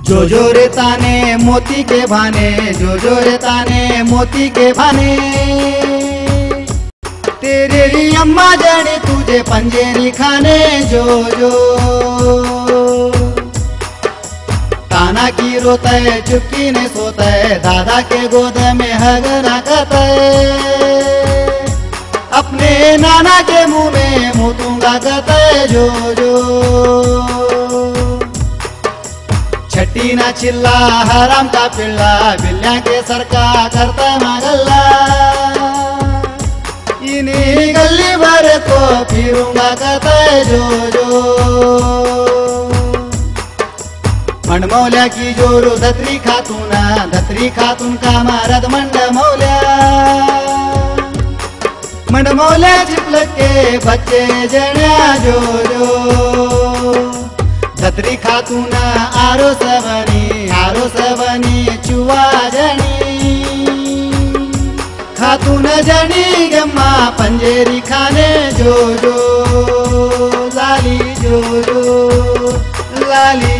जो जो रे ताने मोती के भाने, जो जो रे ताने मोती के भाने। तेरे री अम्मा जड़ी तुझे पंजेरी खाने जो जो। ताना की रोता है चुपकी ने सोता है, दादा के गोद में हगना कहता है। अपने नाना के मुंह में मुतूंगा कहता है जो जो। छठी ना चिल्ला हराम का पिल्ला, बिल्ला के सर का करता मगल्ला। इन्हीं गली भर को फिरूंगा कहता है जो जो। मंडमौल्या की जोरू धत्री खातून का मारद मंडमौल्या। मंडमौल्या चिपलक के बच्चे जण्या जो जो। धत्री खातून आरो सबनी चुआ जणी। खातून जणी गम्मा पंजेरी खाने जो जो। लाली जो जो लाली